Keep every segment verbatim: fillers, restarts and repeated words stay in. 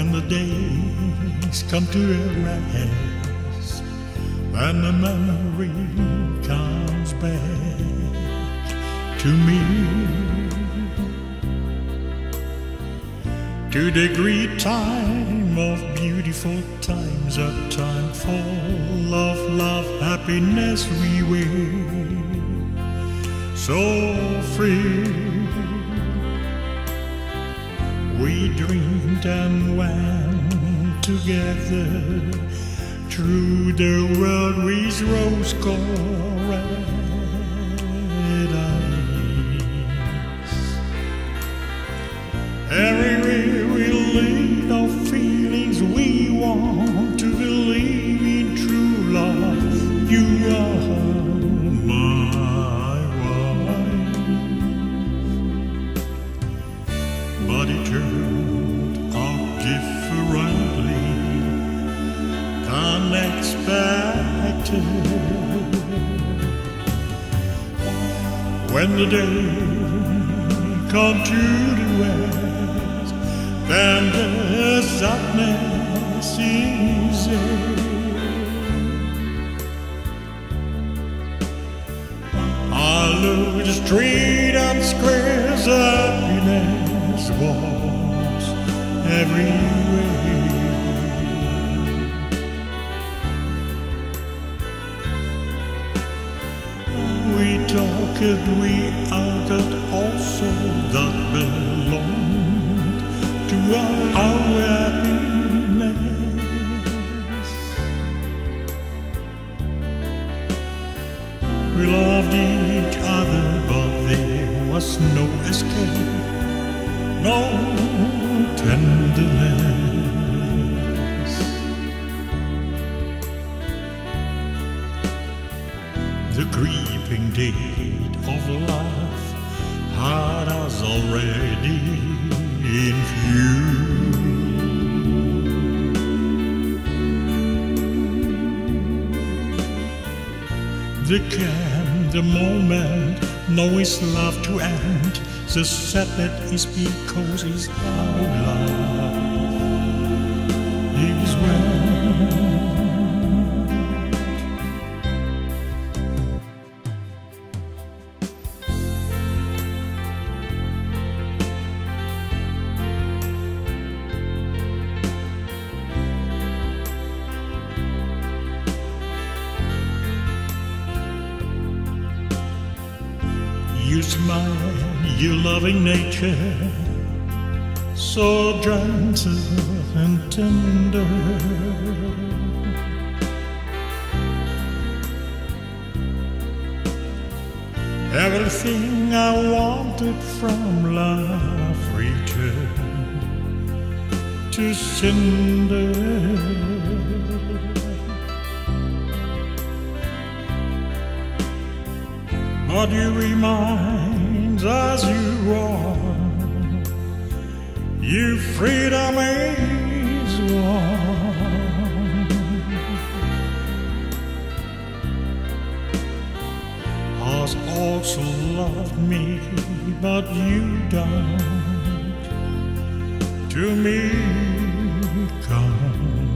when the days come to a rest, and the memory comes back to me, to the great time of beautiful times, a time full of love, happiness we were so free. We dreamed and went together through the world with rose-colored eyes. Everywhere we lead our feelings, we want to believe in true love. You are my wife, but it turned out differently, unexpected. When the day come to the west, then the sadness is there. I look the street and squares, happiness was everywhere. We talked, we acted also that belonged to our happiness. We loved each other, but there was no escape, no tenderness. The creeping date of life had us already in view. The can, the moment, know it's love to end. The sadness is because it's our love is well. You smile, you loving nature, so gentle and tender. Everything I wanted from love returned to cinder. But you remind us you are, your freedom is one. Has also loved me, but you don't to me come.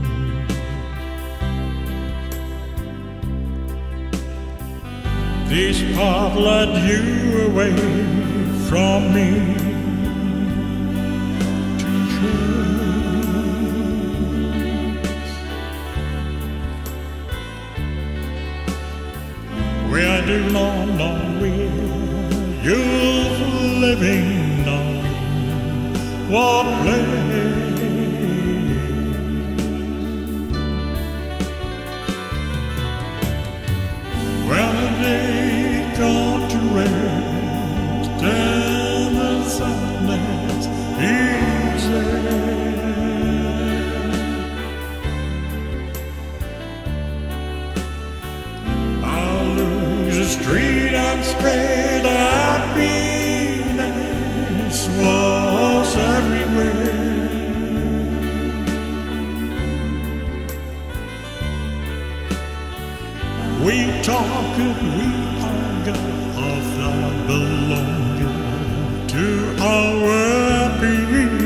This path led you away from me to choose where I do not know where you're living now, what place. When the day come to rest, then the sadness is there. I'll lose the street and spread happiness was everywhere. We talk and we argue of that belonging to our happiness.